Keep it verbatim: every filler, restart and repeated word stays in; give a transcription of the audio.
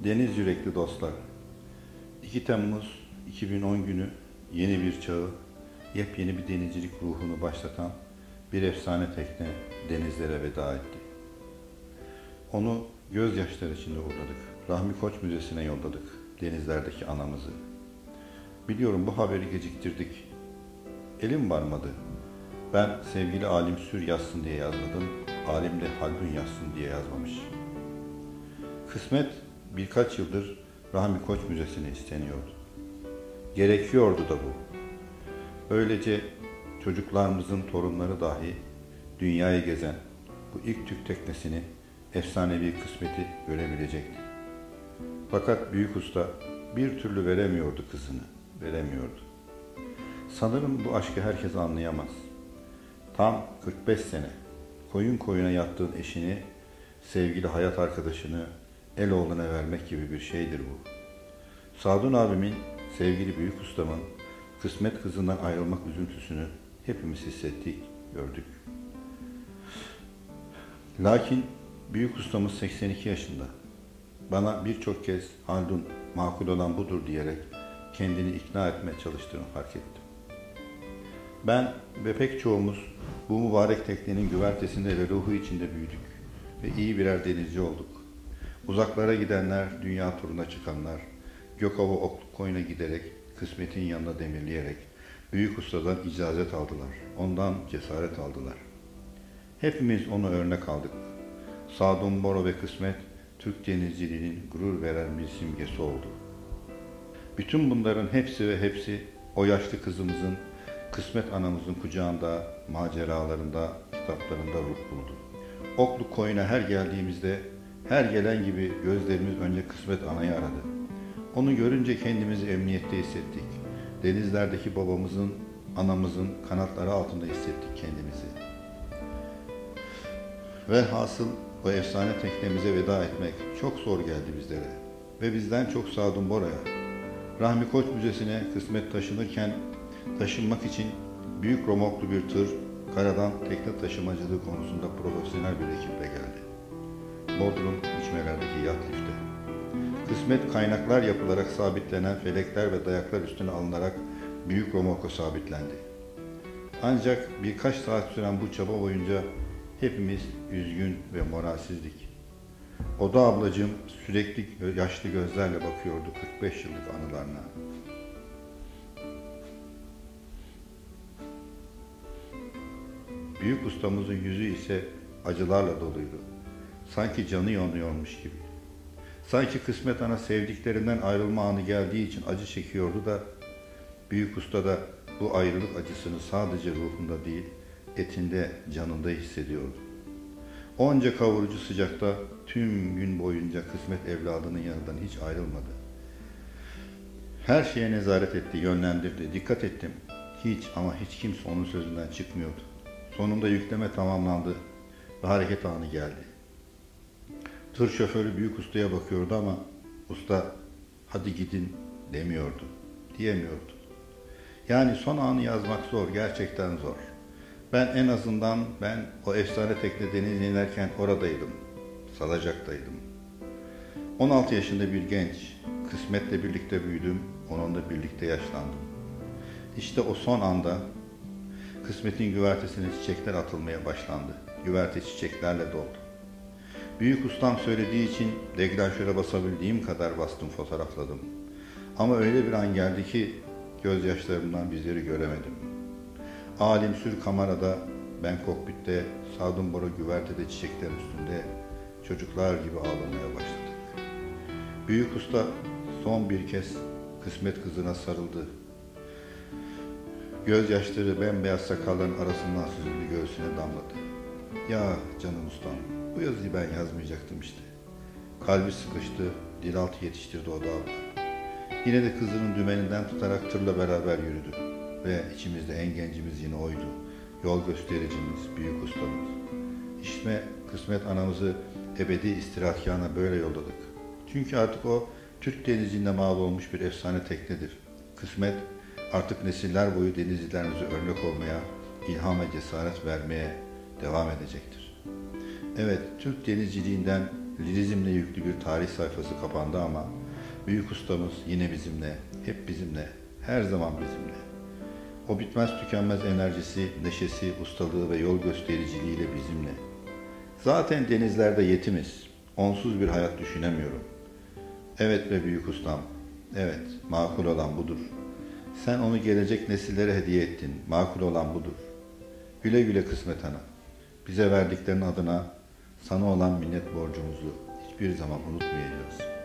Deniz yürekli dostlar, iki Temmuz iki bin on günü yeni bir çağı, yepyeni bir denizcilik ruhunu başlatan bir efsane tekne denizlere veda etti. Onu gözyaşları içinde uğurladık. Rahmi Koç Müzesi'ne yolladık denizlerdeki anamızı. Biliyorum bu haberi geciktirdik. Elim varmadı. Ben sevgili Alim Sür yazsın diye yazmadım, Alim de Haldun yazsın diye yazmamış. Kısmet birkaç yıldır Rahmi Koç Müzesi'ne isteniyordu. Gerekiyordu da bu. Böylece çocuklarımızın torunları dahi dünyayı gezen bu ilk Türk teknesini, efsanevi kısmeti görebilecekti. Fakat büyük usta bir türlü veremiyordu kızını, veremiyordu. Sanırım bu aşkı herkes anlayamaz. Tam kırk beş sene koyun koyuna yattığın eşini, sevgili hayat arkadaşını Eloğlu'na vermek gibi bir şeydir bu. Sadun abimin, sevgili büyük ustamın kısmet kızından ayrılmak üzüntüsünü hepimiz hissettik, gördük. Lakin büyük ustamız seksen iki yaşında. Bana birçok kez Haldun makul olan budur diyerek kendini ikna etmeye çalıştığını fark ettim. Ben ve pek çoğumuz bu mübarek teknenin güvertesinde ve ruhu içinde büyüdük ve iyi birer denizci olduk. Uzaklara gidenler, dünya turuna çıkanlar, Gökova Okluk Koyun'a giderek, kısmetin yanına demirleyerek, büyük ustadan icazet aldılar, ondan cesaret aldılar. Hepimiz onu örnek aldık. Sadun Boro ve Kısmet, Türk denizciliğinin gurur veren bir simgesi oldu. Bütün bunların hepsi ve hepsi o yaşlı kızımızın, Kısmet anamızın kucağında, maceralarında, kitaplarında ruh buldu. Okluk Koyun'a her geldiğimizde, her gelen gibi gözlerimiz önce Kısmet anayı aradı. Onu görünce kendimizi emniyette hissettik. Denizlerdeki babamızın, anamızın kanatları altında hissettik kendimizi. Velhasıl o efsane teknemize veda etmek çok zor geldi bizlere. Ve bizden çok Sadun Bora'ya. Rahmi Koç Müzesi'ne Kısmet taşınırken, taşınmak için büyük romoklu bir tır, karadan tekne taşımacılığı konusunda profesyonel bir ekiple geldi. Bodrum içmelerdeki yat lifte. Kısmet kaynaklar yapılarak sabitlenen felekler ve dayaklar üstüne alınarak büyük romorka sabitlendi. Ancak birkaç saat süren bu çaba boyunca hepimiz üzgün ve moralsizdik. Oda ablacığım sürekli yaşlı gözlerle bakıyordu kırk beş yıllık anılarına. Büyük ustamızın yüzü ise acılarla doluydu. Sanki canı yanıyormuş gibi. Sanki Kısmet ana sevdiklerinden ayrılma anı geldiği için acı çekiyordu da büyük usta da bu ayrılık acısını sadece ruhunda değil, etinde, canında hissediyordu. Onca kavurucu sıcakta tüm gün boyunca Kısmet evladının yanından hiç ayrılmadı. Her şeye nezaret etti, yönlendirdi, dikkat ettim. Hiç ama hiç kimse onun sözünden çıkmıyordu. Sonunda yükleme tamamlandı ve hareket anı geldi. Tır şoförü büyük ustaya bakıyordu ama usta hadi gidin demiyordu, diyemiyordu. Yani son anı yazmak zor, gerçekten zor. Ben en azından ben o efsane tekne deniz inerken oradaydım, Salacak'taydım. on altı yaşında bir genç, Kısmet'le birlikte büyüdüm, onunla birlikte yaşlandım. İşte o son anda Kısmet'in güvertesine çiçekler atılmaya başlandı. Güverte çiçeklerle doldu. Büyük ustam söylediği için deklanşöre basabildiğim kadar bastım, fotoğrafladım. Ama öyle bir an geldi ki gözyaşlarımdan bizleri göremedim. Alim Sür kamerada, ben kokpitte, Sadun Bora güvertede çiçekler üstünde çocuklar gibi ağlamaya başladık. Büyük usta son bir kez Kısmet kızına sarıldı. Gözyaşları bembeyaz sakalların arasından süzüldü, göğsüne damladı. Ya canım ustam, bu yazıyı ben yazmayacaktım işte. Kalbi sıkıştı, dil altı yetiştirdi o da abla. Yine de kızının dümeninden tutarak tırla beraber yürüdü. Ve içimizde en gencimiz yine oydu. Yol göstericimiz, büyük ustamız. İşte Kısmet anamızı ebedi istirahatgâhına böyle yolladık. Çünkü artık o Türk denizciliğine mal olmuş bir efsane teknedir. Kısmet artık nesiller boyu denizcilerimize örnek olmaya, ilham ve cesaret vermeye devam edecektir. Evet, Türk denizciliğinden lirizmle yüklü bir tarih sayfası kapandı ama büyük ustamız yine bizimle, hep bizimle, her zaman bizimle. O bitmez tükenmez enerjisi, neşesi, ustalığı ve yol göstericiliğiyle bizimle. Zaten denizlerde yetimiz, onsuz bir hayat düşünemiyorum. Evet be büyük ustam, evet, makul olan budur. Sen onu gelecek nesillere hediye ettin, makul olan budur. Güle güle kısmet ana. Bize verdiklerin adına sana olan minnet borcumuzu hiçbir zaman unutmayacağız.